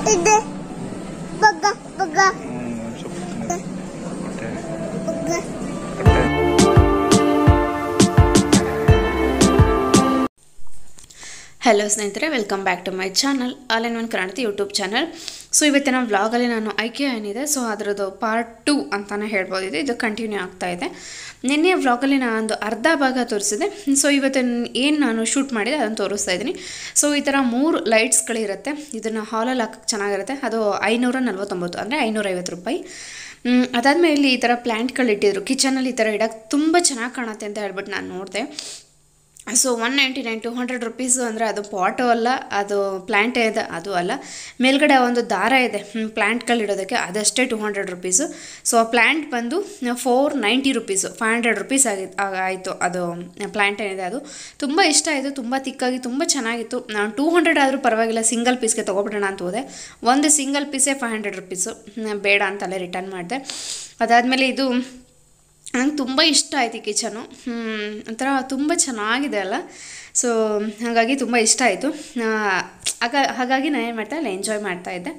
ಇದೆ ಬಗ್ಗ ಬಗ್ಗ ಹಲೋ ಸ್ನೇಹಿತರೆ, welcome back to my channel all in one Kannada YouTube channel. So ಇವತ್ತಿನ ವ್ಲಾಗಲ್ಲಿ ನಾನು IKEA ಏನಿದೆ ಸೊ ಅದರದ್ದು ಪಾರ್ಟ್ 2 ಅಂತಲೇ ಹೇಳ್ಬೋದು. ಇದು ಕಂಟಿನ್ಯೂ ಆಗ್ತಾ ಇದೆ. ನಿನ್ನೆ ವ್ಲಾಗಲ್ಲಿ ನಾನು ಒಂದು ಅರ್ಧ ಭಾಗ ತೋರಿಸಿದೆ. ಸೊ ಇವತ್ತಿನ ಏನು ನಾನು ಶೂಟ್ ಮಾಡಿದೆ ಅದನ್ನು ತೋರಿಸ್ತಾ ಇದ್ದೀನಿ. ಸೊ ಈ ಥರ 3 ಲೈಟ್ಸ್ಗಳಿರುತ್ತೆ. ಇದನ್ನು ಹಾಲಲ್ಲಿ ಹಾಕಕ್ಕೆ ಚೆನ್ನಾಗಿರುತ್ತೆ. ಅದು 549 ಅಂದರೆ 550 ರೂಪಾಯಿ. ಅದಾದಮೇಲೆ ಇಲ್ಲಿ ಈ ಥರ ಪ್ಲ್ಯಾಂಟ್ಗಳಿಟ್ಟಿದ್ರು. ಕಿಚನಲ್ಲಿ ಈ ಥರ ಇಡೋಕ್ಕೆ ತುಂಬ ಚೆನ್ನಾಗಿ ಕಾಣುತ್ತೆ ಅಂತ ಹೇಳ್ಬಿಟ್ಟು ನಾನು ನೋಡಿದೆ. ಸೊ 199 200 ರುಪೀಸು ಅಂದರೆ ಅದು ಪಾಟು ಅಲ್ಲ, ಅದು ಪ್ಲ್ಯಾಂಟೇ ಇದೆ, ಅದು ಅಲ್ಲ. ಮೇಲ್ಗಡೆ ಒಂದು ದಾರ ಇದೆ ಪ್ಲ್ಯಾಂಟ್ಗಳಿಡೋದಕ್ಕೆ, ಅದಷ್ಟೇ 200 ರುಪೀಸು. ಸೊ ಆ ಪ್ಲ್ಯಾಂಟ್ ಬಂದು 490 ರುಪೀಸು, 500 ರುಪೀಸ್ ಆಯಿತು. ಅದು ಪ್ಲ್ಯಾಂಟ್ ಏನಿದೆ ಅದು ತುಂಬ ಇಷ್ಟ ಆಯಿತು. ತುಂಬ ತಿಕ್ಕಾಗಿ ತುಂಬ ಚೆನ್ನಾಗಿತ್ತು. ನಾನು 200 ಆದರೂ ಪರವಾಗಿಲ್ಲ, ಸಿಂಗಲ್ ಪೀಸ್ಗೆ ತೊಗೊಬಿಡೋಣ ಅಂತ ಹೋದೆ. ಒಂದು ಸಿಂಗಲ್ ಪೀಸೇ 500 ರುಪೀಸು. ಬೇಡ ಅಂತಲೇ ರಿಟರ್ನ್ ಮಾಡಿದೆ. ಅದಾದಮೇಲೆ ಇದು ನಂಗೆ ತುಂಬ ಇಷ್ಟ ಆಯ್ತು. ಈ ಕಿಚನು ಒಂಥರ ತುಂಬ ಚೆನ್ನಾಗಿದೆ ಅಲ್ಲ. ಸೊ ಹಾಗಾಗಿ ತುಂಬ ಇಷ್ಟ ಆಯಿತು. ಹಾಗಾಗಿ ನಾನು ಏನು ಮಾಡ್ತಾಯಿಲ್ಲ, ಎಂಜಾಯ್ ಮಾಡ್ತಾಯಿದ್ದೆ.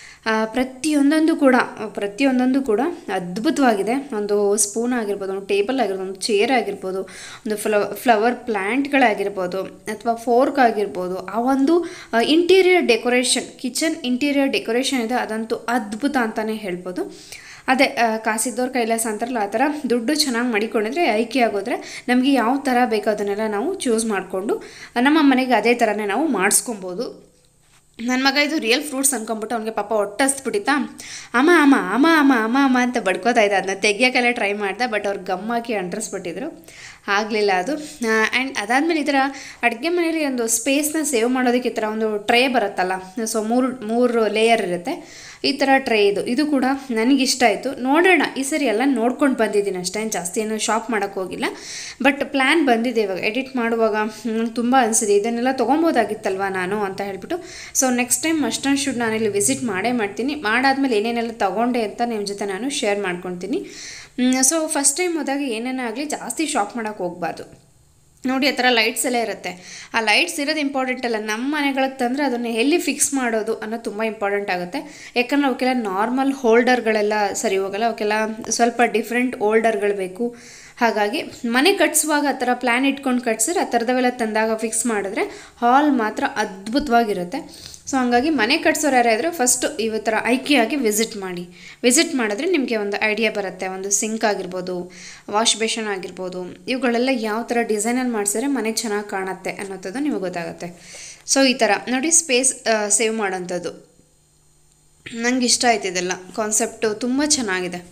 ಪ್ರತಿಯೊಂದೊಂದು ಕೂಡ ಅದ್ಭುತವಾಗಿದೆ. ಒಂದು ಸ್ಪೂನ್ ಆಗಿರ್ಬೋದು, ಒಂದು ಟೇಬಲ್ ಆಗಿರ್ಬೋದು, ಒಂದು ಚೇರ್ ಆಗಿರ್ಬೋದು, ಒಂದು ಫ್ಲವರ್ ಪ್ಲ್ಯಾಂಟ್ಗಳಾಗಿರ್ಬೋದು, ಅಥವಾ ಫೋರ್ಕ್ ಆಗಿರ್ಬೋದು, ಆ ಒಂದು interior decoration, kitchen interior decoration ಇದೆ, ಅದಂತೂ ಅದ್ಭುತ ಅಂತಲೇ ಹೇಳ್ಬೋದು. ಅದೇ ಕಾಸಿದ್ದವ್ರ ಕೈಲಾಸ ಅಂತಾರಲ್ಲ, ಆ ಥರ ದುಡ್ಡು ಚೆನ್ನಾಗಿ ಮಡಿಕೊಂಡಿದ್ರೆ IKEA ಆಗೋದ್ರೆ ನಮಗೆ ಯಾವ ಥರ ಬೇಕೋ ಅದನ್ನೆಲ್ಲ ನಾವು ಚೂಸ್ ಮಾಡಿಕೊಂಡು ನಮ್ಮ ಮನೆಗೆ ಅದೇ ಥರನೇ ನಾವು ಮಾಡಿಸ್ಕೊಬೋದು. ನನ್ನ ಮಗ ಇದು ರಿಯಲ್ ಫ್ರೂಟ್ಸ್ ಅಂದ್ಕೊಂಬಿಟ್ಟು ಅವ್ನಿಗೆ ಪಾಪ ಹೊಟ್ಟಸ್ಬಿಟ್ಟಿತ್ತಾ, ಅಮ್ಮ ಅಮ್ಮ ಅಮ್ಮ ಅಮ್ಮ ಅಮ್ಮ ಅಮ್ಮ ಅಂತ ಬಡ್ಕೋತಾ ಇದ್ದ. ಅದನ್ನ ತೆಗಿಯೋಕ್ಕೆಲ್ಲ ಟ್ರೈ ಮಾಡ್ದೆ, ಬಟ್ ಅವ್ರು ಗಮ್ಮಾಕಿ ಅಂಟ್ರಿಸ್ಬಿಟ್ಟಿದ್ರು, ಆಗಲಿಲ್ಲ ಅದು. ಆ್ಯಂಡ್ ಅದಾದಮೇಲೆ ಈ ಥರ ಅಡುಗೆ ಮನೇಲಿ ಒಂದು ಸ್ಪೇಸ್ನ ಸೇವ್ ಮಾಡೋದಕ್ಕೆ ಈ ಥರ ಒಂದು ಟ್ರೇ ಬರುತ್ತಲ್ಲ, ಸೊ ಮೂರು ಲೇಯರ್ ಇರುತ್ತೆ ಈ ಥರ ಟ್ರೇ. ಇದು ಕೂಡ ನನಗಿಷ್ಟ ಆಯಿತು. ನೋಡೋಣ, ಈ ಸರಿ ಎಲ್ಲ ನೋಡ್ಕೊಂಡು ಬಂದಿದ್ದೀನಿ ಅಷ್ಟೇ, ಜಾಸ್ತಿ ಏನು ಶಾಪ್ ಮಾಡೋಕ್ಕೆ ಹೋಗಿಲ್ಲ. ಬಟ್ ಪ್ಲ್ಯಾನ್ ಬಂದಿದೆ ಇವಾಗ ಎಡಿಟ್ ಮಾಡುವಾಗ. ತುಂಬ ಅನಿಸಿದೆ ಇದನ್ನೆಲ್ಲ ತೊಗೊಬೋದಾಗಿತ್ತಲ್ವ ನಾನು ಅಂತ ಹೇಳ್ಬಿಟ್ಟು. So next time must and should ನಾನಿಲ್ಲಿ ವಿಸಿಟ್ ಮಾಡ್ತೀನಿ. ಮಾಡಾದ್ಮೇಲೆ ಏನೇನೆಲ್ಲ ತೊಗೊಂಡೆ ಅಂತ ನಿಮ್ಮ ಜೊತೆ ನಾನು ಶೇರ್ ಮಾಡ್ಕೊತೀನಿ. ಸೊ ಫಸ್ಟ್ ಟೈಮ್ ಹೋದಾಗ ಏನೇನೇ ಆಗಲಿ ಜಾಸ್ತಿ ಶಾಪ್ ಮಾಡೋಕ್ಕೆ ಹೋಗಬಾರ್ದು. ನೋಡಿ, ಆ ಥರ ಲೈಟ್ಸ್ ಎಲ್ಲ ಇರುತ್ತೆ. ಆ ಲೈಟ್ಸ್ ಇರೋದು ಇಂಪಾರ್ಟೆಂಟ್ ಅಲ್ಲ, ನಮ್ಮ ಮನೆಗಳಿಗೆ ತಂದರೆ ಅದನ್ನು ಎಲ್ಲಿ ಫಿಕ್ಸ್ ಮಾಡೋದು ಅನ್ನೋದು ತುಂಬ ಇಂಪಾರ್ಟೆಂಟ್ ಆಗುತ್ತೆ. ಯಾಕಂದರೆ ಅವಕ್ಕೆಲ್ಲ ನಾರ್ಮಲ್ ಹೋಲ್ಡರ್ಗಳೆಲ್ಲ ಸರಿ ಹೋಗಲ್ಲ, ಅವಕ್ಕೆಲ್ಲ ಸ್ವಲ್ಪ ಡಿಫ್ರೆಂಟ್ ಹೋಲ್ಡರ್ಗಳು ಬೇಕು. ಹಾಗಾಗಿ ಮನೆ ಕಟ್ಸುವಾಗ ಆ ಥರ ಪ್ಲ್ಯಾನ್ ಇಟ್ಕೊಂಡು ಕಟ್ಸಿದ್ರೆ ಆ ಥರದವೆಲ್ಲ ತಂದಾಗ ಫಿಕ್ಸ್ ಮಾಡಿದ್ರೆ ಹಾಲ್ ಮಾತ್ರ ಅದ್ಭುತವಾಗಿರುತ್ತೆ. ಸೊ ಹಂಗಾಗಿ ಮನೆ ಕಟ್ಸೋರು ಯಾರಾದರೂ ಫಸ್ಟು ಈ ಥರ IKEAಗೆ ವಿಸಿಟ್ ಮಾಡಿದ್ರೆ ನಿಮಗೆ ಒಂದು ಐಡಿಯಾ ಬರುತ್ತೆ. ಒಂದು ಸಿಂಕ್ ಆಗಿರ್ಬೋದು, ವಾಶ್ ಬೇಷನ್ ಆಗಿರ್ಬೋದು, ಇವುಗಳೆಲ್ಲ ಯಾವ ಥರ ಡಿಸೈನಲ್ಲಿ ಮಾಡಿಸಿದ್ರೆ ಮನೆಗೆ ಚೆನ್ನಾಗಿ ಕಾಣುತ್ತೆ ಅನ್ನೋಂಥದ್ದು ನಿಮಗೆ ಗೊತ್ತಾಗುತ್ತೆ. ಸೊ ಈ ಥರ ನೋಡಿ, ಸ್ಪೇಸ್ ಸೇವ್ ಮಾಡೋಂಥದ್ದು ನಂಗೆ ಇಷ್ಟ ಆಯ್ತು. ಇದೆಲ್ಲ ಕಾನ್ಸೆಪ್ಟು ತುಂಬ ಚೆನ್ನಾಗಿದೆ.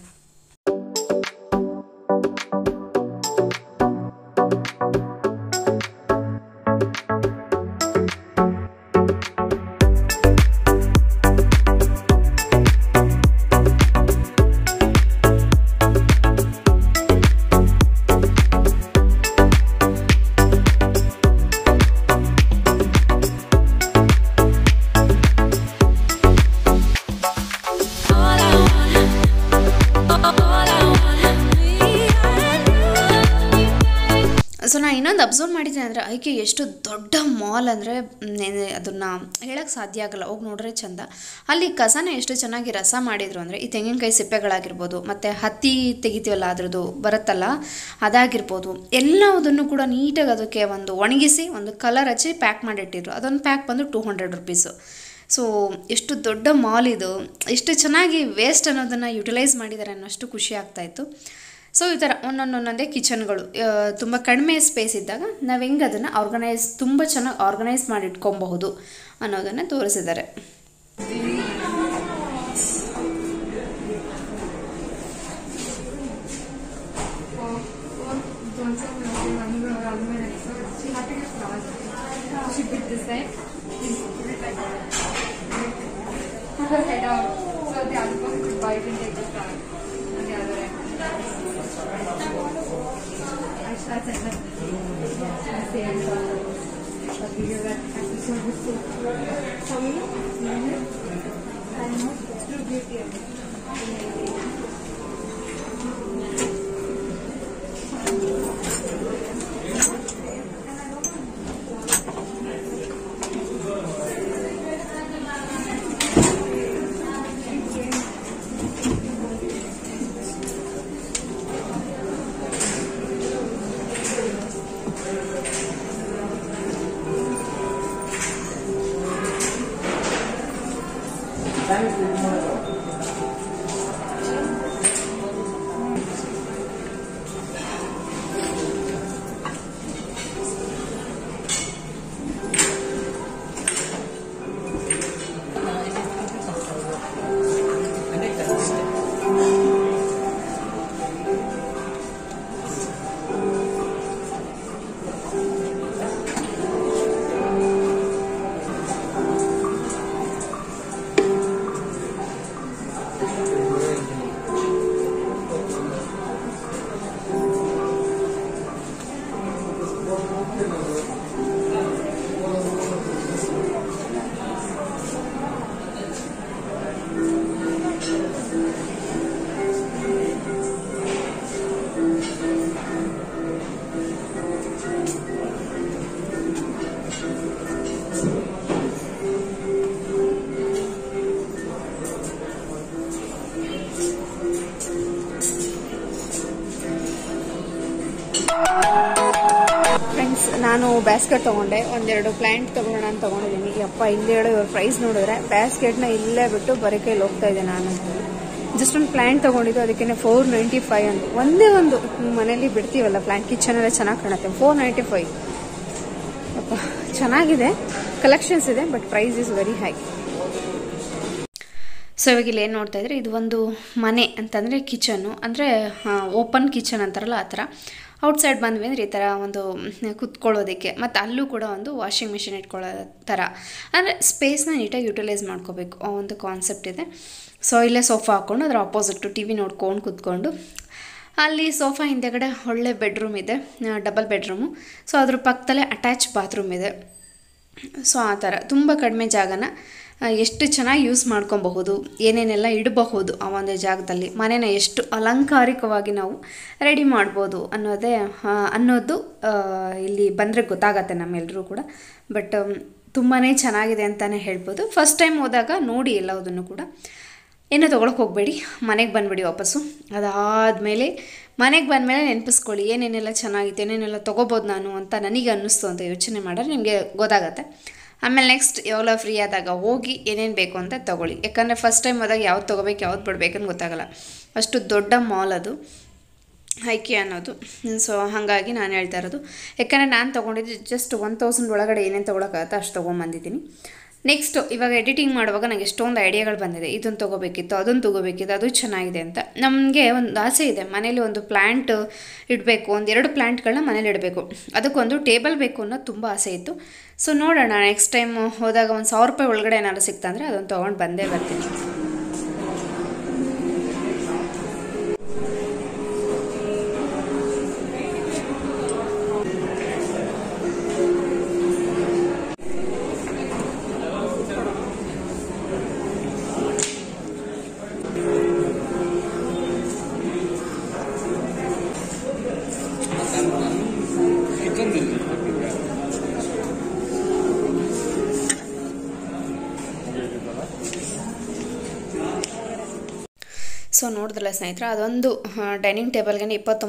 ಸೊ ನಾನು ಇನ್ನೊಂದು ಅಬ್ಸರ್ವ್ ಮಾಡಿದ್ದೀನಿ ಅಂದರೆ IKEA ಎಷ್ಟು ದೊಡ್ಡ ಮಾಲ್ ಅಂದರೆ ಅದನ್ನು ಹೇಳೋಕ್ಕೆ ಸಾಧ್ಯ ಆಗಲ್ಲ. ಹೋಗಿ ನೋಡ್ರೆ ಚೆಂದ. ಅಲ್ಲಿ ಕಸನ ಎಷ್ಟು ಚೆನ್ನಾಗಿ ರಸ ಮಾಡಿದರು ಅಂದರೆ, ಈ ತೆಂಗಿನಕಾಯಿ ಸಿಪ್ಪೆಗಳಾಗಿರ್ಬೋದು, ಮತ್ತು ಹತ್ತಿ ತೆಗಿತೀವಲ್ಲ ಅದ್ರದ್ದು ಬರುತ್ತಲ್ಲ ಅದಾಗಿರ್ಬೋದು, ಎಲ್ಲದನ್ನು ಕೂಡ ನೀಟಾಗಿ ಅದಕ್ಕೆ ಒಂದು ಒಣಗಿಸಿ ಒಂದು ಕಲರ್ ಹಚ್ಚಿ ಪ್ಯಾಕ್ ಮಾಡಿಟ್ಟಿದ್ರು. ಅದೊಂದು ಪ್ಯಾಕ್ ಬಂದು 200 ರುಪೀಸು. ಸೊ ಎಷ್ಟು ದೊಡ್ಡ ಮಾಲ್ ಇದು, ಎಷ್ಟು ಚೆನ್ನಾಗಿ ವೇಸ್ಟ್ ಅನ್ನೋದನ್ನು ಯುಟಿಲೈಸ್ ಮಾಡಿದ್ದಾರೆ ಅನ್ನೋಷ್ಟು ಖುಷಿ ಆಗ್ತಾಯಿತ್ತು. ಸೊ ಈ ಥರ ಒಂದೊಂದೇ ಕಿಚನ್ಗಳು ತುಂಬ ಕಡಿಮೆ ಸ್ಪೇಸ್ ಇದ್ದಾಗ ನಾವು ಹೆಂಗೆ ಅದನ್ನು ತುಂಬ ಚೆನ್ನಾಗಿ ಆರ್ಗನೈಸ್ ಮಾಡಿ ಇಟ್ಕೊಬಹುದು ಅನ್ನೋದನ್ನು ತೋರಿಸಿದ್ದಾರೆ. ಫ್ರೆಂಡ್ಸ್, ನಾನು ಬ್ಯಾಸ್ಕೆಟ್ ತೊಗೊಂಡೆ, ಒಂದೆರಡು ಪ್ಲಾಂಟ್ ತೊಗೊಳ್ಳೋಣ ಅಂತ ತೊಗೊಂಡಿದ್ದೀನಿ. ಯಪ್ಪ, ಇಲ್ಲಿ ಹೇಳೋ ಇವ್ರ ಪ್ರೈಸ್ ನೋಡಿದ್ರೆ ಬ್ಯಾಸ್ಕೆಟ್ನ ಇಲ್ಲೇ ಬಿಟ್ಟು ಬರೀ ಕೈಲಿ ಹೋಗ್ತಾ ಇದೆ. ನಾನು ಜಸ್ಟ್ ಒಂದು ಪ್ಲಾಂಟ್ ತೊಗೊಂಡಿದ್ದು, ಅದಕ್ಕೆ 495 ಅಂತ. ಒಂದೇ ಒಂದು ಮನೇಲಿ ಬಿಡ್ತೀವಲ್ಲ ಪ್ಲಾಂಟ್, ಕಿಚನೆಲ್ಲ ಚೆನ್ನಾಗಿ ಕಾಣುತ್ತೆ. 495. ಯಪ್ಪ, ಚೆನ್ನಾಗಿದೆ, ಕಲೆಕ್ಷನ್ಸ್ ಇದೆ, but price is very high. So ಇವಾಗ ಇಲ್ಲಿ ಏನು ನೋಡ್ತಾ ಇದ್ರೆ, ಇದು ಒಂದು ಮನೆ ಅಂತಂದರೆ ಕಿಚನ್ನು, ಅಂದರೆ ಓಪನ್ ಕಿಚನ್ ಅಂತಾರಲ್ಲ ಆ ಥರ. ಔಟ್ಸೈಡ್ ಬಂದ್ವಿ ಅಂದರೆ ಈ ಥರ ಒಂದು ಕುತ್ಕೊಳ್ಳೋದಕ್ಕೆ, ಮತ್ತು ಅಲ್ಲೂ ಕೂಡ ಒಂದು ವಾಷಿಂಗ್ ಮಿಷಿನ್ ಇಟ್ಕೊಳ್ಳೋ ಥರ, ಅಂದರೆ ಸ್ಪೇಸ್ನ ನೀಟಾಗಿ ಯುಟಿಲೈಸ್ ಮಾಡ್ಕೋಬೇಕು, ಒಂದು ಕಾನ್ಸೆಪ್ಟ್ ಇದೆ. ಸೊ ಇಲ್ಲೇ ಸೋಫಾ ಹಾಕ್ಕೊಂಡು ಅದರ ಆಪೋಸಿಟ್ಟು ಟಿ ವಿ ನೋಡ್ಕೊಂಡು ಕೂತ್ಕೊಂಡು, ಅಲ್ಲಿ ಸೋಫಾ ಹಿಂದೆಗಡೆ ಒಳ್ಳೆ ಬೆಡ್ರೂಮ್ ಇದೆ, ಡಬಲ್ ಬೆಡ್ರೂಮು. ಸೊ ಅದ್ರ ಪಕ್ಕದಲ್ಲೇ ಅಟ್ಯಾಚ್ ಬಾತ್ರೂಮ್ ಇದೆ. ಸೊ ಆ ಥರ ತುಂಬ ಕಡಿಮೆ ಜಾಗನ ಎಷ್ಟು ಚೆನ್ನಾಗಿ ಯೂಸ್ ಮಾಡ್ಕೊಬಹುದು, ಏನೇನೆಲ್ಲ ಇಡಬಹುದು ಆ ಒಂದು ಜಾಗದಲ್ಲಿ, ಮನೇನ ಎಷ್ಟು ಅಲಂಕಾರಿಕವಾಗಿ ನಾವು ರೆಡಿ ಮಾಡ್ಬೋದು ಅನ್ನೋದು ಇಲ್ಲಿ ಬಂದರೆ ಗೊತ್ತಾಗತ್ತೆ ನಮ್ಮೆಲ್ಲರೂ ಕೂಡ. ಬಟ್ ತುಂಬಾ ಚೆನ್ನಾಗಿದೆ ಅಂತಲೇ ಹೇಳ್ಬೋದು. ಫಸ್ಟ್ ಟೈಮ್ ಹೋದಾಗ ನೋಡಿ ಎಲ್ಲದನ್ನು ಕೂಡ, ಏನೋ ತೊಗೊಳಕ್ಕೆ ಹೋಗಬೇಡಿ, ಮನೆಗೆ ಬಂದುಬಿಡಿ ವಾಪಸ್ಸು. ಅದಾದಮೇಲೆ ಮನೆಗೆ ಬಂದಮೇಲೆ ನೆನಪಿಸ್ಕೊಳ್ಳಿ ಏನೇನೆಲ್ಲ ಚೆನ್ನಾಗಿತ್ತು, ಏನೇನೆಲ್ಲ ತೊಗೋಬೋದು ನಾನು ಅಂತ ನನಗೆ ಅನ್ನಿಸ್ತು ಅಂತ ಯೋಚನೆ ಮಾಡಿದ್ರೆ ನಿಮಗೆ ಗೊತ್ತಾಗತ್ತೆ. ಆಮೇಲೆ ನೆಕ್ಸ್ಟ್ ಯಾವಾಗಲ ಫ್ರೀ ಆದಾಗ ಹೋಗಿ ಏನೇನು ಬೇಕು ಅಂತ ತೊಗೊಳ್ಳಿ. ಯಾಕಂದರೆ ಫಸ್ಟ್ ಟೈಮ್ ಹೋದಾಗ ಯಾವ್ದು ತೊಗೋಬೇಕು ಯಾವ್ದು ಬಿಡಬೇಕಂತ ಗೊತ್ತಾಗಲ್ಲ, ಅಷ್ಟು ದೊಡ್ಡ ಮಾಲ್ ಅದು IKEA ಅನ್ನೋದು. ಸೊ ಹಾಗಾಗಿ ನಾನು ಹೇಳ್ತಾ ಇರೋದು, ಯಾಕಂದರೆ ನಾನು ತೊಗೊಂಡಿದ್ದು ಜಸ್ಟ್ 1000 ಒಳಗಡೆ ಏನೇನು ತೊಗೊಳಕ್ಕಾಗತ್ತೆ ಅಷ್ಟು ತೊಗೊಂಬಂದಿದ್ದೀನಿ. ನೆಕ್ಸ್ಟು ಇವಾಗ ಎಡಿಟಿಂಗ್ ಮಾಡುವಾಗ ನನಗೆ ಎಷ್ಟೊಂದು ಐಡಿಯಾಗಳು ಬಂದಿದೆ. ಇದನ್ನು ತೊಗೋಬೇಕಿತ್ತು, ಅದನ್ನು ತೊಗೋಬೇಕಿತ್ತು, ಅದು ಚೆನ್ನಾಗಿದೆ ಅಂತ. ನಮಗೆ ಒಂದು ಆಸೆ ಇದೆ, ಮನೇಲಿ ಒಂದು ಪ್ಲ್ಯಾಂಟ್ ಇಡಬೇಕು, ಒಂದೆರಡು ಪ್ಲ್ಯಾಂಟ್ಗಳನ್ನ ಮನೇಲಿ ಇಡಬೇಕು, ಅದಕ್ಕೊಂದು ಟೇಬಲ್ ಬೇಕು ಅನ್ನೋದು ತುಂಬ ಆಸೆ ಇತ್ತು. ಸೊ ನೋಡೋಣ, ನೆಕ್ಸ್ಟ್ ಟೈಮ್ ಹೋದಾಗ ಒಂದು 1000 ರೂಪಾಯಿ ಒಳಗಡೆ ಏನಾದ್ರು ಸಿಕ್ತಂದರೆ ಅದನ್ನು ತೊಗೊಂಡು ಬಂದೇ ಬರ್ತೀನಿ. ಸೊ ನೋಡಿದ್ರಲ್ಲ ಸ್ನೇಹಿತರೆ, ಅದೊಂದು ಡೈನಿಂಗ್ ಟೇಬಲ್ಗೆ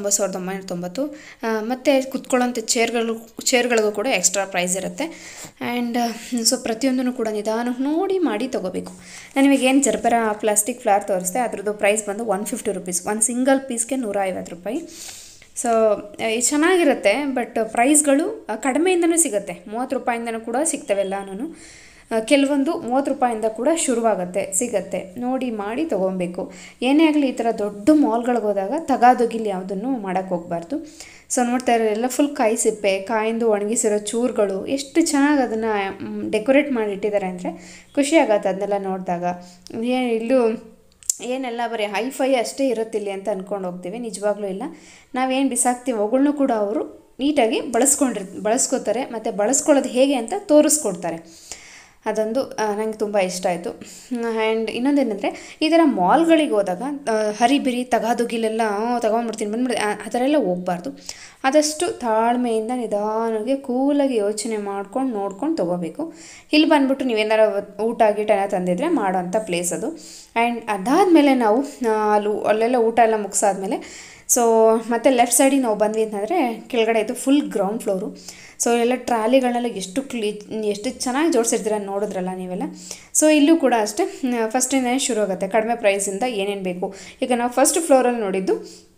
29,990. ಮತ್ತು ಕುತ್ಕೊಳ್ಳೋಂಥ ಚೇರ್ಗಳಿಗೂ ಕೂಡ ಎಕ್ಸ್ಟ್ರಾ ಪ್ರೈಸ್ ಇರುತ್ತೆ. ಆ್ಯಂಡ್ ಸೊ ಪ್ರತಿಯೊಂದೂ ಕೂಡ ನಿಧಾನಕ್ಕೆ ನೋಡಿ ಮಾಡಿ ತೊಗೋಬೇಕು. ನಾನು ಇವಾಗ ಏನು ಜರ್ಬರ ಪ್ಲಾಸ್ಟಿಕ್ ಫ್ಲವರ್ ತೋರಿಸ್ದೆ, ಅದ್ರದ್ದು ಪ್ರೈಸ್ ಬಂದು 150 ರೂಪೀಸ್. ಒಂದು ಸಿಂಗಲ್ ಪೀಸ್ಗೆ 150 ರೂಪಾಯಿ. ಸೊ ಚೆನ್ನಾಗಿರುತ್ತೆ, ಬಟ್ ಪ್ರೈಸ್ಗಳು ಕಡಿಮೆಯಿಂದನೂ ಸಿಗುತ್ತೆ. 30 ರೂಪಾಯಿಂದನೂ ಕೂಡ ಸಿಗ್ತವೆ ಎಲ್ಲನೂ. ಕೆಲವೊಂದು 30 ರೂಪಾಯಿಂದ ಕೂಡ ಶುರುವಾಗುತ್ತೆ, ಸಿಗುತ್ತೆ. ನೋಡಿ ಮಾಡಿ ತೊಗೊಬೇಕು. ಏನೇ ಆಗಲಿ ಈ ಥರ ದೊಡ್ಡ ಮಾಲ್ಗಳಿಗೆ ಹೋದಾಗ ತಗಾದೊಗಿಲಿ ಯಾವುದನ್ನು ಮಾಡೋಕ್ಕೆ ಹೋಗಬಾರ್ದು. ಸೊ ನೋಡ್ತಾ ಇರೋರೆಲ್ಲ ಫುಲ್ ಕಾಯಿ ಸಿಪ್ಪೆ, ಕಾಯಿಂದ ಒಣಗಿಸಿರೋ ಚೂರುಗಳು, ಎಷ್ಟು ಚೆನ್ನಾಗಿ ಅದನ್ನು ಡೆಕೋರೇಟ್ ಮಾಡಿ ಇಟ್ಟಿದ್ದಾರೆ ಅಂದರೆ ಖುಷಿ ಆಗುತ್ತೆ ಅದನ್ನೆಲ್ಲ ನೋಡಿದಾಗ. ಇಲ್ಲೂ ಏನೆಲ್ಲ ಬರೀ ಹೈಫೈ ಅಷ್ಟೇ ಇರುತ್ತಿಲ್ಲಿ ಅಂತ ಅಂದ್ಕೊಂಡು ಹೋಗ್ತೀವಿ, ನಿಜವಾಗ್ಲೂ ಇಲ್ಲ. ನಾವೇನು ಬಿಸಾಕ್ತೀವಿ ಅವುಗಳನ್ನೂ ಕೂಡ ಅವರು ನೀಟಾಗಿ ಬಳಸ್ಕೋತಾರೆ, ಮತ್ತು ಬಳಸ್ಕೊಳ್ಳೋದು ಹೇಗೆ ಅಂತ ತೋರಿಸ್ಕೊಡ್ತಾರೆ. ಅದೊಂದು ನನಗೆ ತುಂಬ ಇಷ್ಟ ಆಯಿತು. ಆ್ಯಂಡ್ ಇನ್ನೊಂದೇನೆಂದರೆ, ಈ ಥರ ಮಾಲ್ಗಳಿಗೆ ಹೋದಾಗ ಹರಿಬಿರಿ ತಗಾದುಗಿಲೆಲ್ಲ ತೊಗೊಂಡ್ಬಿಡ್ತೀನಿ ಬಂದ್ಬಿಡ್ತೀನಿ ಆ ಥರ ಎಲ್ಲ ಹೋಗಬಾರ್ದು. ಆದಷ್ಟು ತಾಳ್ಮೆಯಿಂದ ನಿಧಾನವಾಗಿ ಕೂಲಾಗಿ ಯೋಚನೆ ಮಾಡ್ಕೊಂಡು ನೋಡ್ಕೊಂಡು ತೊಗೋಬೇಕು. ಇಲ್ಲಿ ಬಂದುಬಿಟ್ಟು ನೀವೇನಾರು ಊಟ ಗೀಟ ಎಲ್ಲ ತಂದಿದ್ರೆ ಮಾಡೋವಂಥ ಪ್ಲೇಸ್ ಅದು. ಆ್ಯಂಡ್ ಅದಾದಮೇಲೆ ನಾವು ಅಲ್ಲೆಲ್ಲ ಊಟ ಎಲ್ಲ ಮುಗಿಸಾದ್ಮೇಲೆ ಸೊ ಮತ್ತು ಲೆಫ್ಟ್ ಸೈಡಿಗೆ ನಾವು ಬಂದ್ವಿ ಅಂತಂದರೆ ಕೆಳಗಡೆ ಇದು ಫುಲ್ ಗ್ರೌಂಡ್ ಫ್ಲೋರು. ಸೊ ಎಲ್ಲ ಟ್ರಾಲಿಗಳನ್ನೆಲ್ಲ ಎಷ್ಟು ಚೆನ್ನಾಗಿ ಜೋಡಿಸಿರ್ತೀರ ನೋಡಿದ್ರಲ್ಲ ನೀವೆಲ್ಲ. ಸೊ ಇಲ್ಲೂ ಕೂಡ ಅಷ್ಟೇ ಫಸ್ಟಿಂದನೇ ಶುರು ಆಗುತ್ತೆ ಕಡಿಮೆ ಪ್ರೈಸಿಂದ ಏನೇನು ಬೇಕು. ಈಗ ನಾವು ಫಸ್ಟ್ ಫ್ಲೋರಲ್ಲಿ ನೋಡಿದ್ದು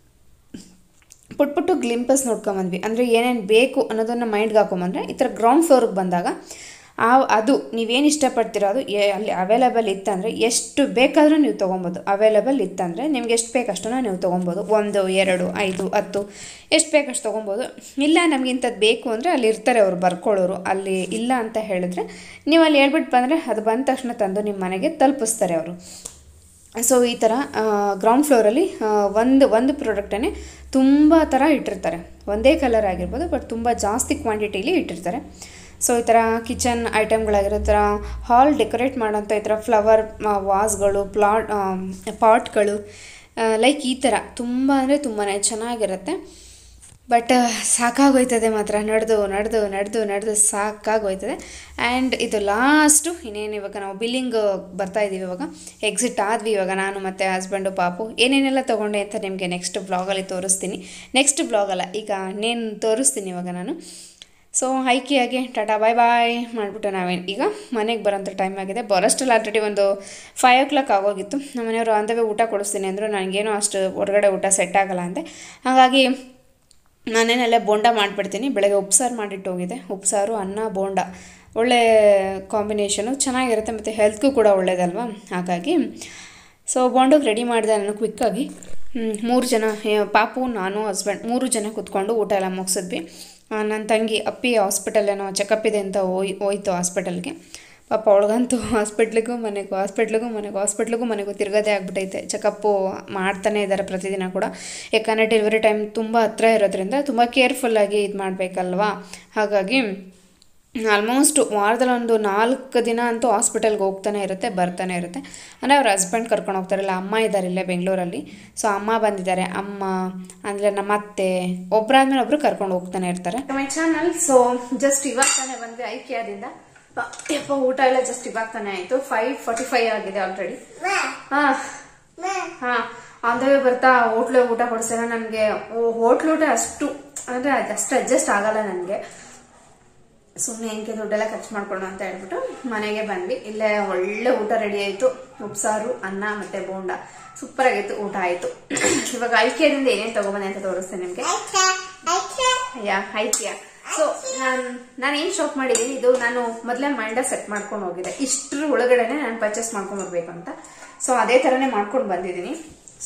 ಪುಟ್ಟು ಗ್ಲಿಂಪಸ್ ನೋಡ್ಕೊಂಬಂದ್ವಿ, ಅಂದರೆ ಏನೇನು ಬೇಕು ಅನ್ನೋದನ್ನು ಮೈಂಡ್ಗೆ ಹಾಕೊಂಬಂದರೆ ಈ ಥರ ಗ್ರೌಂಡ್ ಫ್ಲೋರಿಗೆ ಬಂದಾಗ ಅದು ನೀವೇನು ಇಷ್ಟಪಡ್ತೀರೋ ಅದು ಅಲ್ಲಿ ಅವೈಲೇಬಲ್ ಇತ್ತಂದರೆ ಎಷ್ಟು ಬೇಕಾದರೂ ನೀವು ತೊಗೊಬೋದು. ಅವೈಲೇಬಲ್ ಇತ್ತಂದರೆ ನಿಮ್ಗೆ ಎಷ್ಟು ಬೇಕಷ್ಟನ್ನು ನೀವು ತೊಗೊಬೋದು. 1, 2, 5, 10 ಎಷ್ಟು ಬೇಕಷ್ಟು ತೊಗೊಬೋದು. ಇಲ್ಲ ನಮ್ಗೆ ಇಂಥದ್ದು ಬೇಕು ಅಂದರೆ ಅಲ್ಲಿ ಇರ್ತಾರೆ ಅವರು ಬರ್ಕೊಳ್ಳೋರು. ಅಲ್ಲಿ ಇಲ್ಲ ಅಂತ ಹೇಳಿದ್ರೆ ನೀವು ಅಲ್ಲಿ ಹೇಳ್ಬಿಟ್ಟು ಬಂದರೆ ಅದು ಬಂದ ತಕ್ಷಣ ತಂದು ನಿಮ್ಮ ಮನೆಗೆ ತಲುಪಿಸ್ತಾರೆ ಅವರು. ಸೊ ಈ ಥರ ಗ್ರೌಂಡ್ ಫ್ಲೋರಲ್ಲಿ ಒಂದು ಪ್ರಾಡಕ್ಟನ್ನೇ ತುಂಬ ಥರ ಇಟ್ಟಿರ್ತಾರೆ. ಒಂದೇ ಕಲರ್ ಆಗಿರ್ಬೋದು, ಬಟ್ ತುಂಬ ಜಾಸ್ತಿ ಕ್ವಾಂಟಿಟಿಲಿ ಇಟ್ಟಿರ್ತಾರೆ. ಸೊ ಈ ಥರ ಕಿಚನ್ ಐಟಮ್ಗಳಾಗಿರೋ ಥರ ಹಾಲ್ ಡೆಕೋರೇಟ್ ಮಾಡೋಂಥ ಈ ಥರ ಫ್ಲವರ್ ವಾಸ್ಗಳು, ಪಾಟ್ಗಳು, ಲೈಕ್ ಈ ಥರ ತುಂಬ ಅಂದರೆ ತುಂಬಾ ಚೆನ್ನಾಗಿರುತ್ತೆ. ಬಟ್ ಸಾಕಾಗೋಯ್ತದೆ ಮಾತ್ರ, ನಡೆದು ಸಾಕಾಗೋಯ್ತದೆ. ಆ್ಯಂಡ್ ಇದು ಲಾಸ್ಟು ಇನ್ನೇನು ಇವಾಗ ನಾವು ಬಿಲ್ಲಿಂಗ್ ಬರ್ತಾಯಿದ್ದೀವಿ. ಇವಾಗ ಎಕ್ಸಿಟ್ ಆದ್ವಿ. ಇವಾಗ ನಾನು ಮತ್ತು ಹಸ್ಬೆಂಡು ಪಾಪು ಏನೇನೆಲ್ಲ ತೊಗೊಂಡೆ ಅಂತ ನಿಮಗೆ ನೆಕ್ಸ್ಟ್ ಬ್ಲಾಗಲ್ಲಿ ತೋರಿಸ್ತೀನಿ. ನೆಕ್ಸ್ಟ್ ಬ್ಲಾಗಲ್ಲ, ಈಗ ಇನ್ನೇನು ತೋರಿಸ್ತೀನಿ ಇವಾಗ ನಾನು. ಸೊ ಐಕಿಯಾಗೆ ಟಾಟಾ ಬಾಯ್ ಬಾಯ್ ಮಾಡಿಬಿಟ್ಟು ಈಗ ಮನೆಗೆ ಬರೋಂಥ ಟೈಮ್ ಆಗಿದೆ. ಬರೋಷ್ಟಲ್ಲಿ ಆಲ್ರೆಡಿ ಒಂದು 5 o'clock ಆಗೋಗಿತ್ತು. ನಮ್ಮ ಮನೆಯವರು ಅಂದವೇ ಊಟ ಕೊಡಿಸ್ತೀನಿ ಅಂದರು. ನನಗೇನೋ ಅಷ್ಟು ಹೊರಗಡೆ ಊಟ ಸೆಟ್ ಆಗಲ್ಲ ಅಂದೆ. ಹಾಗಾಗಿ ನಾನೇನೆಲ್ಲ ಬೋಂಡ ಮಾಡಿಬಿಡ್ತೀನಿ. ಬೆಳಗ್ಗೆ ಉಪ್ಸಾರು ಮಾಡಿಟ್ಟು ಹೋಗಿದೆ. ಉಪ್ಸಾರು, ಅನ್ನ, ಬೋಂಡ ಒಳ್ಳೆ ಕಾಂಬಿನೇಷನು, ಚೆನ್ನಾಗಿರುತ್ತೆ ಮತ್ತು ಹೆಲ್ತ್ಗೂ ಕೂಡ ಒಳ್ಳೇದಲ್ವಾ. ಹಾಗಾಗಿ ಸೊ ಬೋಂಡಕ್ಕೆ ರೆಡಿ ಮಾಡಿದೆ ನಾನು ಕ್ವಿಕ್ಕಾಗಿ. 3 ಜನ, ಪಾಪು, ನಾನು, ಹಸ್ಬೆಂಡ್ 3 ಜನ ಕೂತ್ಕೊಂಡು ಊಟ ಎಲ್ಲ ಮುಗಿಸಿದ್ವಿ. ನನ್ನ ತಂಗಿ ಅಪ್ಪಿ ಹಾಸ್ಪಿಟಲ್ ಏನೋ ಚೆಕಪ್ ಇದೆ ಅಂತ ಹೋಯ್ತು ಹಾಸ್ಪಿಟಲ್ಗೆ. ಪಾಪ ಅವಳಿಗಂತೂ ಹಾಸ್ಪಿಟ್ಲಿಗೂ ಮನೆಗೂ ತಿರ್ಗೋದೇ ಆಗ್ಬಿಟ್ಟೈತೆ. ಚೆಕಪ್ಪು ಮಾಡ್ತಾನೆ ಇದ್ದಾರೆ ಪ್ರತಿದಿನ ಕೂಡ. ಯಾಕಂದರೆ ಡೆಲಿವರಿ ಟೈಮ್ ತುಂಬ ಹತ್ರ ಇರೋದ್ರಿಂದ ತುಂಬ ಕೇರ್ಫುಲ್ಲಾಗಿ ಇದು ಮಾಡಬೇಕಲ್ವಾ. ಹಾಗಾಗಿ ಆಲ್ಮೋಸ್ಟ್ ವಾರದಲ್ಲಿ ಒಂದು 4 ದಿನ ಅಂತೂ ಹಾಸ್ಪಿಟಲ್ಗೆ ಹೋಗ್ತಾನೆ ಇರುತ್ತೆ, ಬರ್ತಾನೆ ಇರುತ್ತೆ. ಅಂದರೆ ಅವ್ರ ಹಸ್ಬೆಂಡ್ ಕರ್ಕೊಂಡು ಹೋಗ್ತಾರಲ್ಲ. ಅಮ್ಮ ಇದ್ದಾರೆ ಇಲ್ಲೇ ಬೆಂಗಳೂರಲ್ಲಿ. ಸೊ ಅಮ್ಮ ಬಂದಿದ್ದಾರೆ. ಅಮ್ಮ ಅಂದರೆ ನಮ್ಮ ಅತ್ತೆ ಒಬ್ಬರಾದ್ಮೇಲೆ ಒಬ್ಬರು ಕರ್ಕೊಂಡು ಹೋಗ್ತಾನೆ ಇರ್ತಾರೆ. My channel. ಸೊ ಜಸ್ಟ್ ಇವಾಗ ತಾನೇ ಬಂದ್ವಿ ಐಕಿಯಾದಿಂದ. ಯಪ್ಪ, ಊಟ ಎಲ್ಲ ಜಸ್ಟ್ ಇವಾಗ ತಾನೇ ಆಯಿತು. 5:45 ಆಗಿದೆ ಆಲ್ರೆಡಿ. ಅಂದವೇ ಬರ್ತಾ ಹೋಟ್ಲು ಊಟ ಕೊಡಿಸಿಲ್ಲ ನನಗೆ. ಹೋಟ್ಲು ಊಟ ಅಷ್ಟು ಅಂದರೆ ಅದಷ್ಟು ಅಡ್ಜಸ್ಟ್ ಆಗಲ್ಲ ನನಗೆ. ಸುಮ್ಮನೆ ಏನಕ್ಕೆ ದುಡ್ಡೆಲ್ಲ ಖರ್ಚು ಮಾಡ್ಕೊಂಡು ಅಂತ ಹೇಳ್ಬಿಟ್ಟು ಮನೆಗೆ ಬಂದ್ವಿ. ಇಲ್ಲೇ ಒಳ್ಳೆ ಊಟ ರೆಡಿ ಆಯಿತು. ಉಪ್ಸಾರು, ಅನ್ನ ಮತ್ತು ಬೋಂಡ ಸೂಪರ್ ಆಗಿತ್ತು. ಊಟ ಆಯಿತು. ಇವಾಗ ಐಕಿಯಾದಿಂದ ಏನೇನು ತಗೊಬಂದೆ ಅಂತ ತೋರಿಸ್ತೇನೆ ನಿಮಗೆ. ಐಕಿಯಾ. ಸೊ ನಾನು ಏನು ಶಾಪ್ ಮಾಡಿದ್ದೀನಿ, ಇದು ನಾನು ಮೊದಲೇ ಮೈಂಡ ಸೆಟ್ ಮಾಡ್ಕೊಂಡು ಹೋಗಿದ್ದೆ. ಇಷ್ಟರ ಒಳಗಡೆನೆ ನಾನು ಪರ್ಚೇಸ್ ಮಾಡ್ಕೊಂಡು ಬರ್ಬೇಕು ಅಂತ. ಸೊ ಅದೇ ಥರನೇ ಮಾಡ್ಕೊಂಡು ಬಂದಿದ್ದೀನಿ.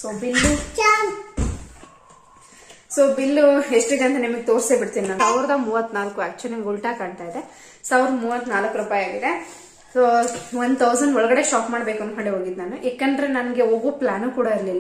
ಸೊ ಬಿಲ್ಲು ಎಷ್ಟಿದೆ ಅಂತ ನಿಮಗೆ ತೋರಿಸೇ ಬಿಡ್ತೀನಿ ನಾನು. 1034. ಆಕ್ಚುಲಿ ನಿಮ್ಗೆ ಉಲ್ಟಾ ಕಾಣ್ತಾ ಇದೆ. 1034 ರೂಪಾಯಿ ಆಗಿದೆ. ಸೊ 1000 ಒಳಗಡೆ ಶಾಪ್ ಮಾಡಬೇಕು ಅಂದ್ಕೊಂಡೆ ಹೋಗಿದ್ದು ನಾನು. ಯಾಕಂದ್ರೆ ನನಗೆ ಹೋಗೋ ಪ್ಲಾನು ಕೂಡ ಇರಲಿಲ್ಲ.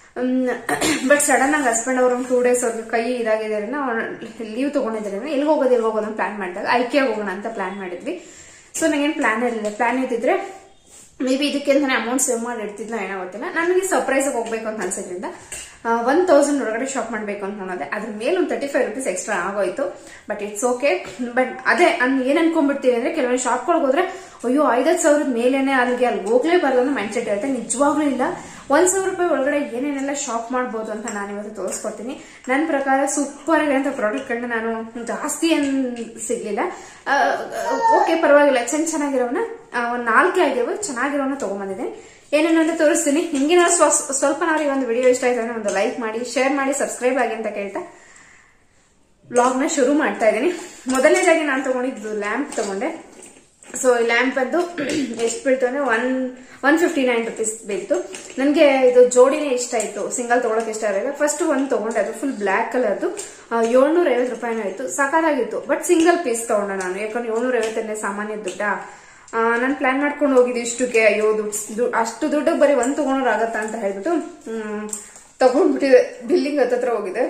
ಬಟ್ ಸಡನ್ ಆಗಿ ಹಸ್ಬೆಂಡ್ ಅವರು 2 days ಅವ್ರಿಗೆ ಕೈ ಇದಾಗಿದೆ, ಲೀವ್ ತಗೊಂಡಿದ್ದಾರೆ. ಎಲ್ಲಿಗೆ ಹೋಗೋದು ಅಂತ ಪ್ಲಾನ್ ಮಾಡಿದಾಗ ಐಕಿಯಾಗ ಹೋಗೋಣ ಅಂತ ಪ್ಲಾನ್ ಮಾಡಿದ್ವಿ. ಸೊ ನನಗೇನು ಪ್ಲಾನ್ ಇರಲಿಲ್ಲ. ಪ್ಲಾನ್ ಇದ್ದಿದ್ರೆ ಮೇ ಬಿ ಇದಕ್ಕೆ ಅಂತಾನೆ ಅಮೌಂಟ್ ಸೇವ್ ಮಾಡಿ ಇಡ್ತಿದ್ನ, ಏನೋ ಗೊತ್ತಿಲ್ಲ. ನನಗೆ ಸರ್ಪ್ರೈಸಾಗಿ ಹೋಗ್ಬೇಕು ಅಂತ ಅನ್ಸೋದ್ರಿಂದ 1000 ಒಳಗಡೆ ಶಾಪ್ ಮಾಡಬೇಕು ಅಂತ ನೋಡೋದೆ. ಅದ್ರ ಮೇಲೆ ಒಂದು 35 rupees ಎಕ್ಸ್ಟ್ರಾ ಆಗೋಯ್ತು. But it's okay. ಬಟ್ ಅದೇ ಏನ್ ಅನ್ಕೊಂಡ್ಬಿಡ್ತೀವಿ ಅಂದ್ರೆ, ಕೆಲವೊಂದು ಶಾಪ್ಗಳಿಗೆ ಹೋದ್ರೆ ಅಯ್ಯೋ 5,000 ಮೇಲೇನೆ ಅಲ್ಲಿಗೆ ಹೋಗ್ಲೇಬಾರ್ದು ಅನ್ನೋ ಮೈಂಡ್ ಸೆಟ್ ಇರುತ್ತೆ. ನಿಜವಾಗ್ಲೂ ಇಲ್ಲ. 1,000 ರೂಪಾಯಿ ಒಳಗಡೆ ಏನೇನೆಲ್ಲ ಶಾಪ್ ಮಾಡ್ಬೋದು ಅಂತ ನಾನು ಇವತ್ತು ತೋರಿಸ್ಕೊಡ್ತೀನಿ. ನನ್ನ ಪ್ರಕಾರ ಸೂಪರ್ ಆಗಿ ಅಂತ ಪ್ರಾಡಕ್ಟ್ಗಳನ್ನ ನಾನು ಜಾಸ್ತಿ ಏನು ಸಿಗ್ಲಿಲ್ಲ. ಓಕೆ, ಪರವಾಗಿಲ್ಲ, ಚೆನ್ನಾಗಿರೋನ ಒಂದು 4 ಆಗಿರೋ ಚೆನ್ನಾಗಿರೋನ ತಗೊಂಡ್ಬಂದಿದ್ದೀನಿ. ಏನೇನು ಅಂತ ತೋರಿಸ್ತೀನಿ. ನಿಮ್ಗೆ ಸ್ವಲ್ಪ ಈ ಒಂದು ವಿಡಿಯೋ ಇಷ್ಟ ಆಯ್ತು ಅಂದ್ರೆ ಒಂದು ಲೈಕ್ ಮಾಡಿ, ಶೇರ್ ಮಾಡಿ, ಸಬ್ಸ್ಕ್ರೈಬ್ ಆಗಿ ಅಂತ ಕೇಳ್ತಾ ವ್ಲಾಗ್ನ ಶುರು ಮಾಡ್ತಾ ಇದ್ದೀನಿ. ಮೊದಲನೇದಾಗಿ ನಾನು ತಗೊಂಡಿದ್ದು ಲ್ಯಾಂಪ್ ತಗೊಂಡೆ. ಸೊ ಈ ಲ್ಯಾಂಪ್ ಬಂದು ಎಷ್ಟು ಬೀಳ್ತು ಅಂದ್ರೆ 159 rupees ಬೀಳ್ತು. ನನಗೆ ಇದು ಜೋಡಿನೇ ಇಷ್ಟ ಆಯ್ತು, ಸಿಂಗಲ್ ತಗೊಳಕ್ ಇಷ್ಟ ಇರಲಿಲ್ಲ. ಫಸ್ಟ್ ಒಂದು ತಗೊಂಡೆ, ಅದು ಫುಲ್ ಬ್ಲಾಕ್ ಕಲರ್ದು 750 ರೂಪಾಯಿನೂ ಆಯ್ತು. ಸಾಕಾಗಿತ್ತು. ಬಟ್ ಸಿಂಗಲ್ ಪೀಸ್ ತಗೊಂಡೆ ನಾನು. ಯಾಕಂದ್ರೆ 750 ಸಾಮಾನ್ಯ ದುಡ್ಡ. ನಾನು ಪ್ಲಾನ್ ಮಾಡ್ಕೊಂಡು ಹೋಗಿದ್ದೆ ಇಷ್ಟಕ್ಕೆ. ಅಯ್ಯೋ ಅಷ್ಟು ದುಡ್ಡಿಗೆ ಬರೀ ಒಂದು ತಗೊಂಡ್ರೆ ಆಗತ್ತಾ ಅಂತ ಹೇಳ್ಬಿಟ್ಟು ತಗೊಂಡ್ಬಿಟ್ಟಿದೆ. ಬಿಲ್ಲಿಂಗ್ ಹತ್ರ ಹೋಗಿದೆ.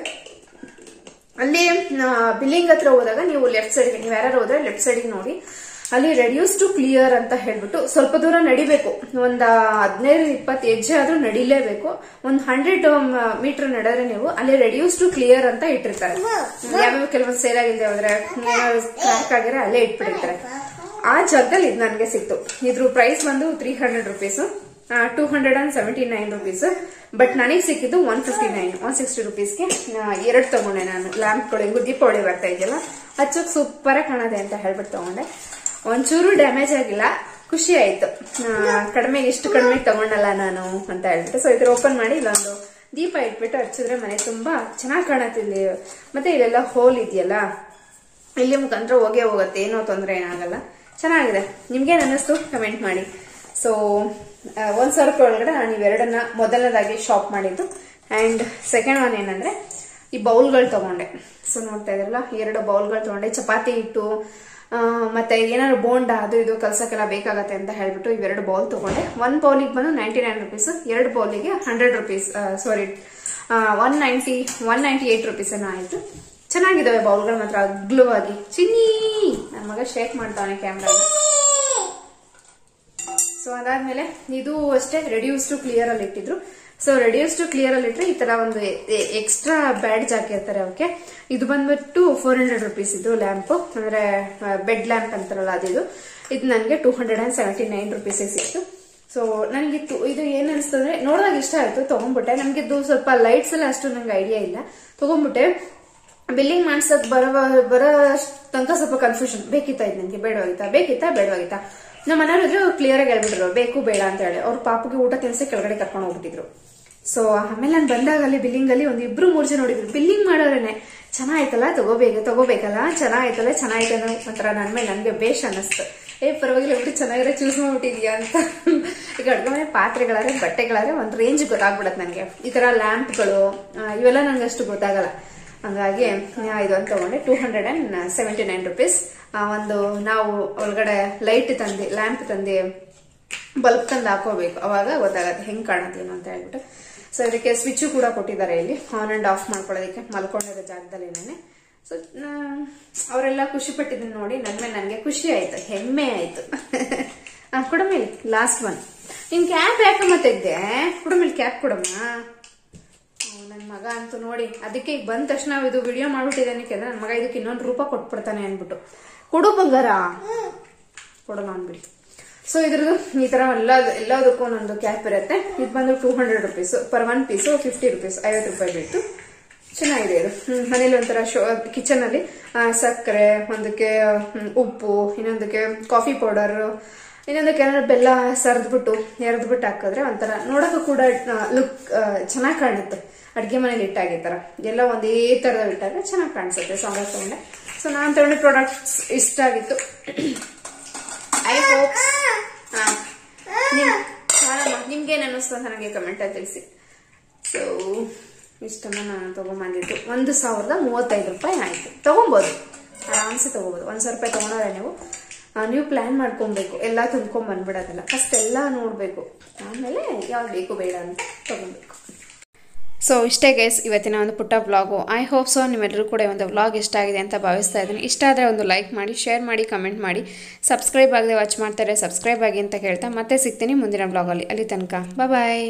ಅಲ್ಲಿ ಬಿಲ್ಲಿಂಗ್ ಹತ್ರ ಹೋದಾಗ ನೀವು ಲೆಫ್ಟ್ ಸೈಡ್ಗೆ, ನೀವು ಯಾರು ಹೋದ್ರೆ ಲೆಫ್ಟ್ ಸೈಡ್ಗೆ ನೋಡಿ, ಅಲ್ಲಿ ರೆಡ್ಯೂಸ್ ಟು ಕ್ಲಿಯರ್ ಅಂತ ಹೇಳ್ಬಿಟ್ಟು ಸ್ವಲ್ಪ ದೂರ ನಡಿಬೇಕು. ಒಂದು 15-20 ಹೆಜ್ಜೆ ಆದ್ರೂ ನಡಿಲೇಬೇಕು. ಒಂದು 100 ಮೀಟರ್ ನಡೆದ್ರೆ ನೀವು ಅಲ್ಲಿ ರೆಡ್ಯೂಸ್ ಟು ಕ್ಲಿಯರ್ ಅಂತ ಇಟ್ಟಿರ್ತಾರೆ. ಯಾವ್ಯಾವ ಕೆಲವೊಂದು ಸೇಲ್ ಆಗಿಲ್ಲದೆ ಹೋದ್ರೆ, ಕ್ರ್ಯಾಕ್ ಆಗಿದ್ರೆ ಅಲ್ಲೇ ಇಟ್ಬಿಟ್ಟಿರ್ತಾರೆ. ಆ ಜಾಗದಲ್ಲಿ ಇದು ನನಗೆ ಸಿಕ್ತು. ಇದ್ರ ಪ್ರೈಸ್ ಬಂದು 300 rupees, 279 rupees. ಬಟ್ ನನಗೆ ಸಿಕ್ಕಿದ್ದು 160 rupeesಗೆ 2 ತಗೊಂಡೆ ನಾನು. ಲ್ಯಾಂಪ್ಗಳು ಹೆಂಗು ದೀಪಾವಳಿ ಬರ್ತಾ ಇದೆಯಲ್ಲ, ಹಚ್ಚೋಕ್ ಸೂಪರ್ ಆಗಿ ಕಾಣದೆ ಅಂತ ಹೇಳ್ಬಿಟ್ಟು ತಗೊಂಡೆ. ಒಂಚೂರು ಡ್ಯಾಮೇಜ್ ಆಗಿಲ್ಲ. ಖುಷಿ ಆಯ್ತು. ಇಷ್ಟು ಕಡಿಮೆ ತಗೊಂಡಲ್ಲ ನಾನು ಅಂತ ಹೇಳ್ಬಿಟ್ಟು. ಸೊ ಇದ್ರ ಓಪನ್ ಮಾಡಿ ಇಲ್ಲೊಂದು ದೀಪ ಇಟ್ಬಿಟ್ಟು ಹಚ್ಚಿದ್ರೆ ಮನೆ ತುಂಬಾ ಚೆನ್ನಾಗಿ ಕಾಣತ್ತಿಲ್ಲಿ. ಮತ್ತೆ ಇಲ್ಲೆಲ್ಲ ಹೋಲ್ ಇದೆಯಲ್ಲ, ಇಲ್ಲಿ ಮುಖಾಂತರ ಹೋಗತ್ತೆ, ಏನೋ ತೊಂದರೆ ಏನಾಗಲ್ಲ. ಚೆನ್ನಾಗಿದೆ. ನಿಮ್ಗೇನು ಅನ್ನಿಸ್ತು ಕಮೆಂಟ್ ಮಾಡಿ. ಸೊ 1,000 ರೂಪಾಯಿ ಒಳಗಡೆ ನಾನು ಇವೆರಡನ್ನ ಮೊದಲನೇದಾಗಿ ಶಾಪ್ ಮಾಡಿದ್ದು. ಅಂಡ್ ಸೆಕೆಂಡ್ ಒನ್ ಏನಂದ್ರೆ ಈ ಬೌಲ್ಗಳು ತಗೊಂಡೆ. ಸೊ ನೋಡ್ತಾ ಇದ್ರಲ್ಲ, 2 ಬೌಲ್ಗಳು ತಗೊಂಡೆ. ಚಪಾತಿ ಹಿಟ್ಟು ಮತ್ತೆ ಏನಾದ್ರು ಬೋಂಡ ಅದು ಇದು ಕಲ್ಸಕ್ಕೆಲ್ಲ ಬೇಕಾಗತ್ತೆ ಅಂತ ಹೇಳ್ಬಿಟ್ಟು ಇವೆರಡು ಬೌಲ್ ತಗೊಂಡೆ. 1 ಬೌಲಿಗೆ ಬಂದು 99 ರುಪೀಸ್, 2 ಬೌಲಿಗೆ 100 ರುಪೀಸ್, ಸಾರಿ 198 ರುಪೀಸ್ ಏನೋ ಆಯ್ತು. ಚೆನ್ನಾಗಿದ್ದಾವೆ ಬೌಲ್ಗಳು ಮಾತ್ರ ಅಗ್ಲವಾಗಿ. ಚಿನ್ನಿ ನನ್ನ ಮಗ ಶೇಕ್ ಮಾಡ್ತಾನೆ ಕ್ಯಾಮ್ರಾ. ಸೊ ಅದಾದ್ಮೇಲೆ ಇದು ಅಷ್ಟೇ ರೆಡ್ಯೂಸ್ ಟು ಕ್ಲಿಯರ್ ಅಲ್ಲಿ ಇಟ್ಟಿದ್ರು. ಸೊ ರೆಡ್ಯೂಸ್ ಟು ಕ್ಲಿಯರ್ ಅಲ್ಲಿ ಇಟ್ರೆ ಈ ತರ ಒಂದು ಎಕ್ಸ್ಟ್ರಾ ಬ್ಯಾಡ್ಜ್ ಹಾಕಿರ್ತಾರೆ ಅವಕ್ಕೆ. ಇದು ಬಂದ್ಬಿಟ್ಟು 400 ರುಪೀಸ್ ಇದು ಲ್ಯಾಂಪ್, ಅಂದ್ರೆ ಬೆಡ್ ಲ್ಯಾಂಪ್ ಅಂತಾರಲ್ಲ ಅದು. ಇದು ನನಗೆ 279 ರುಪೀಸ್ ಸಿಕ್ತು. ಸೊ ನನಗೆ ಇದು ಏನ್ ಅನಿಸ್ತಂದ್ರೆ ನೋಡಿದಾಗ ಇಷ್ಟ ಆಯ್ತು, ತಗೊಂಡ್ಬಿಟ್ಟೆ. ನನ್ಗೆ ಇದು ಸ್ವಲ್ಪ ಲೈಟ್ಸ್ ಎಲ್ಲ ಅಷ್ಟು ನಂಗೆ ಐಡಿಯಾ ಇಲ್ಲ, ತಗೊಂಡ್ಬಿಟ್ಟೆ. ಬಿಲ್ಲಿಂಗ್ ಮಾಡ್ಸಕ್ ಬರೋ ತನಕ ಸ್ವಲ್ಪ ಕನ್ಫ್ಯೂಷನ್. ಬೇಕಿತ್ತಾ ಇದು ನನಗೆ, ಬೇಡವಾಗಿತ್ತಾ ನಮ್ಮ ಮನೆಯವ್ರು ಕ್ಲಿಯರ್ ಆಗಿ ಹೇಳ್ಬಿಟ್ರು ಬೇಕು ಬೇಡ ಅಂತ ಹೇಳಿ. ಅವ್ರ ಪಾಪಗೆ ಊಟ ತಿನ್ಸಿ ಕೆಳಗಡೆ ಕರ್ಕೊಂಡು ಹೋಗ್ಬಿಟ್ಟಿದ್ರು. ಸೊ ಆಮೇಲೆ ನಾನು ಬಂದಾಗ ಅಲ್ಲಿ ಬಿಲ್ಲಿಂಗ್ ಅಲ್ಲಿ ಒಂದು 2-3 ಜನ ನೋಡಿದ್ರು. ಬಿಲ್ಲಿಂಗ್ ಮಾಡೋರೇನೆ ಚೆನ್ನಾಯ್ತಲ್ಲ ತಗೋಬೇಕಲ್ಲ, ಚೆನ್ನಾಯ್ತು ಅನ್ನೋ ಒಂಥರ ನನ್ನ ಮೇಲೆ ನನಗೆ ಬೇಷ್ ಅನ್ನಿಸ್ತು. ಪರವಾಗಿಲ್ಲ ಬಿಟ್ಟು ಚೆನ್ನಾಗಿರೋ ಚೂಸ್ ಮಾಡ್ಬಿಟ್ಟಿದ್ಯಾ ಅಂತ. ಈಗ ಅಡ್ಗೆ ಮನೆ ಪಾತ್ರೆಗಳಾದ್ರೆ ಬಟ್ಟೆಗಳಾದ್ರೆ ಒಂದು ರೇಂಜ್ ಗೊತ್ತಾಗ್ಬಿಡತ್ತೆ ನನಗೆ. ಈ ತರ ಲ್ಯಾಂಪ್ಗಳು ಇವೆಲ್ಲ ನಂಗೆ ಅಷ್ಟು ಗೊತ್ತಾಗಲ್ಲ. ಹಂಗಾಗಿ ಇದೊಂದು ತಗೊಂಡೆ 279 ರುಪೀಸ್. ಒಂದು ನಾವು ಒಳಗಡೆ ಲೈಟ್ ತಂದು ಲ್ಯಾಂಪ್ ತಂದು ಬಲ್ಬ್ ತಂದು ಹಾಕೋಬೇಕು, ಅವಾಗ ಗೊತ್ತಾಗತ್ತೆ ಹೆಂಗ್ ಕಾಣತ್ತೇನು ಅಂತ ಹೇಳ್ಬಿಟ್ಟು. ಸೊ ಇದಕ್ಕೆ ಸ್ವಿಚ್ ಕೂಡ ಕೊಟ್ಟಿದ್ದಾರೆ ಇಲ್ಲಿ, ಆನ್ ಅಂಡ್ ಆಫ್ ಮಾಡ್ಕೊಳ್ಳೋದಕ್ಕೆ ಮಲ್ಕೊಂಡಿರೋ ಜಾಗದಲ್ಲಿನೇ. ಸೊ ಅವರೆಲ್ಲ ಖುಷಿ ಪಟ್ಟಿದ್ದನ್ನು ನೋಡಿ ನನ್ನ ಮೇಲೆ ನನಗೆ ಖುಷಿ ಆಯ್ತು, ಹೆಮ್ಮೆ ಆಯ್ತು. ಕೊಡಮೇಲೆ ಲಾಸ್ಟ್ ಒನ್. ನಿನ್ ಕ್ಯಾಪ್ ಯಾಕಮ್ಮ ತೆಗ್ದೆ? ಕೊಡಮೇಲೆ ಕ್ಯಾಪ್ ಕೊಡಮ್ಮ. ನನ್ನ ಮಗ ಅಂತೂ ನೋಡಿ, ಅದಕ್ಕೆ ಈಗ ಬಂದ ತಕ್ಷಣ ಇದು ವಿಡಿಯೋ ಮಾಡ್ಬಿಟ್ಟಿದ್ದೇನೆ. ನನ್ನ ಮಗ ಇದಕ್ಕೆ ಇನ್ನೊಂದು ರೂಪ ಕೊಟ್ಬಿಡ್ತಾನೆ ಅನ್ಬಿಟ್ಟು. ಕೊಡು ಬಂಗಾರ, ಕೊಡೋಣ ಅಂದ್ಬಿಡಿ. ಸೊ ಇದ್ರದ್ದು ಈ ತರ ಎಲ್ಲದಕ್ಕೂ ಒಂದೊಂದು ಕ್ಯಾಪ್ ಇರುತ್ತೆ. ಇದು ಬಂದು 200 ರುಪೀಸ್ ಪರ್ 1 ಪೀಸು, 50 ರುಪೀಸ್, 50 ರೂಪಾಯಿ ಬಿಟ್ಟು. ಚೆನ್ನಾಗಿದೆ ಇದು. ಮನೇಲಿ ಒಂಥರ ಕಿಚನ್ ಅಲ್ಲಿ ಸಕ್ಕರೆ, ಒಂದಕ್ಕೆ ಉಪ್ಪು, ಇನ್ನೊಂದಕ್ಕೆ ಕಾಫಿ ಪೌಡರ್, ಇನ್ನೊಂದಕ್ಕೆ ಏನಾದ್ರು ಬೆಲ್ಲ ಎರೆದ್ಬಿಟ್ಟು ಹಾಕಿದ್ರೆ ಒಂಥರ ನೋಡೋಕ್ಕೂ ಕೂಡ ಲುಕ್ ಚೆನ್ನಾಗಿ ಕಾಣುತ್ತೆ. ಅಡ್ಗೆ ಮನೇಲಿ ಇಟ್ಟಾಗ ಈ ತರ ಎಲ್ಲ ಒಂದೇ ತರದ ಇಟ್ಟಾಗ ಚೆನ್ನಾಗಿ ಕಾಣಿಸುತ್ತೆ. ಸಾಂಬಾರ್ ತಗೊಂಡೆ. ಸೊ ನಾನು ತಗೊಂಡ ಪ್ರಾಡಕ್ಟ್ಸ್ ಇಷ್ಟ ಆಗಿತ್ತು. ಐ ಹೋಪ್ ನಿಮ್ಗೇನು ಅನ್ನಿಸ್ತು ಅಂತ ನನಗೆ ಕಮೆಂಟ್ ಅಲ್ಲಿ ತಿಳಿಸಿ. ಸೊ ಇಷ್ಟನ್ನ ನಾನು ತಗೊಂಬಂದಿದ್ದು 1035 ರೂಪಾಯಿ ಆಯ್ತು. ತಗೊಬೋದು, ಆರಾಮ್ಸೆ ತಗೋಬಹುದು. 1000 ರೂಪಾಯಿ ತಗೊಂಡ್ರೆ ನೀವು ಪ್ಲಾನ್ ಮಾಡ್ಕೊಬೇಕು, ಎಲ್ಲ ತುಂಬ್ಕೊಂಡ್ ಬಂದ್ಬಿಡೋದಿಲ್ಲ. ಫಸ್ಟ್ ಎಲ್ಲ ನೋಡ್ಬೇಕು, ಆಮೇಲೆ ಯಾವ್ದು ಬೇಕು ಬೇಡ ಅಂತ ತಗೊಬೇಕು. ಸೊ ಇಷ್ಟೇ ಗೈಸ್ ಇವತ್ತಿನ ಒಂದು ಪುಟ್ಟ ವ್ಲಾಗು. ಐ ಹೋಪ್ ಸೊ ನಿಮ್ಮೆಲ್ಲರೂ ಕೂಡ ಒಂದು ವ್ಲಾಗ್ ಇಷ್ಟ ಆಗಿದೆ ಅಂತ ಭಾವಿಸ್ತಾ ಇದ್ದೀನಿ. ಇಷ್ಟ ಆದರೆ ಒಂದು ಲೈಕ್ ಮಾಡಿ, ಶೇರ್ ಮಾಡಿ, ಕಮೆಂಟ್ ಮಾಡಿ. ಸಬ್ಸ್ಕ್ರೈಬ್ ಆಗದೆ ವಾಚ್ ಮಾಡ್ತಾರೆ, ಸಬ್ಸ್ಕ್ರೈಬ್ ಆಗಿ ಅಂತ ಕೇಳ್ತಾ ಮತ್ತೆ ಸಿಗ್ತೀನಿ ಮುಂದಿನ ವ್ಲಾಗಲ್ಲಿ. ಅಲ್ಲಿ ತನಕ ಬಾಯ್.